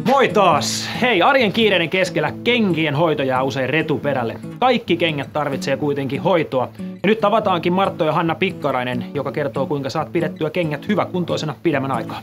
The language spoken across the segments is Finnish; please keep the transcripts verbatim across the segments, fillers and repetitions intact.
Moi taas! Hei, arjen kiireiden keskellä kenkien hoito jää usein retuperälle. Kaikki kengät tarvitsee kuitenkin hoitoa. Ja nyt tavataankin Martto ja Hanna Pikkarainen, joka kertoo kuinka saat pidettyä kengät hyväkuntoisena pidemmän aikaa.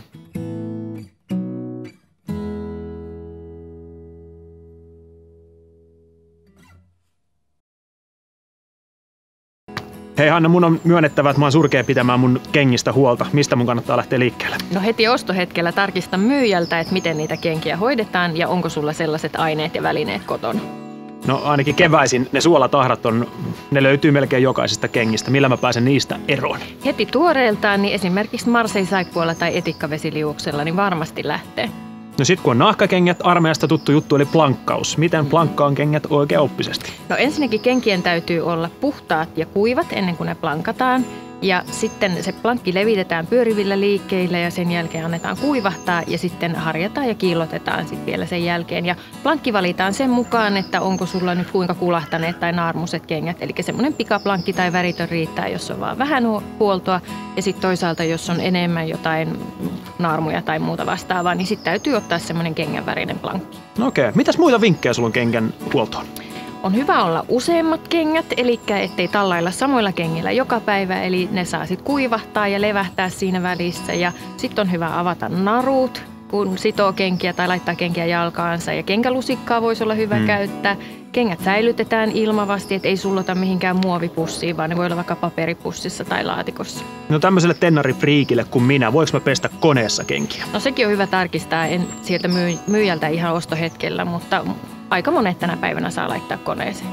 Hei Hanna, mun on myönnettävä, että mä oon surkea pitämään mun kengistä huolta. Mistä mun kannattaa lähteä liikkeelle? No heti ostohetkellä tarkista myyjältä, että miten niitä kenkiä hoidetaan ja onko sulla sellaiset aineet ja välineet kotona. No ainakin keväisin ne suolatahrat on, ne löytyy melkein jokaisesta kengistä. Millä mä pääsen niistä eroon? Heti tuoreeltaan, niin esimerkiksi Marseille-saippualla tai etikkavesiliuoksella niin varmasti lähtee. No sit kun on nahkakengät, armeijasta tuttu juttu eli plankkaus. Miten plankkaan kengät oikein oppisesti? No ensinnäkin kenkien täytyy olla puhtaat ja kuivat ennen kuin ne plankataan. Ja sitten se plankki levitetään pyörivillä liikkeillä ja sen jälkeen annetaan kuivahtaa ja sitten harjataan ja kiillotetaan sitten vielä sen jälkeen. Ja plankki valitaan sen mukaan, että onko sulla nyt kuinka kulahtaneet tai naarmuset kengät. Eli semmoinen pikaplankki tai väritön riittää, jos on vaan vähän huoltoa. Ja sitten toisaalta, jos on enemmän jotain naarmuja tai muuta vastaavaa, niin sitten täytyy ottaa semmoinen kengän värinen plankki. No okei. Okay. Mitäs muita vinkkejä sulla on kengän huoltoon? On hyvä olla useammat kengät, eli ettei tallailla samoilla kengillä joka päivä, eli ne saa sitten kuivahtaa ja levähtää siinä välissä. Ja sitten on hyvä avata narut, kun sitoo kenkiä tai laittaa kenkiä jalkaansa. Ja kenkälusikkaa voisi olla hyvä mm. käyttää. Kengät säilytetään ilmavasti, et ei sullota mihinkään muovipussiin, vaan ne voi olla vaikka paperipussissa tai laatikossa. No tämmöiselle tennarifriikille kuin minä, voiko mä pestä koneessa kenkiä? No sekin on hyvä tarkistaa, en sieltä myy- myyjältä ihan ostohetkellä, mutta aika monet tänä päivänä saa laittaa koneeseen.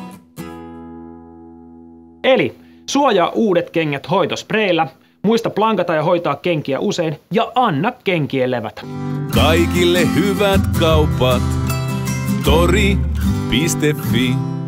Eli suojaa uudet kengät hoitospreillä, muista plankata ja hoitaa kenkiä usein ja anna kenkien levätä. Kaikille hyvät kaupat, tori piste fi.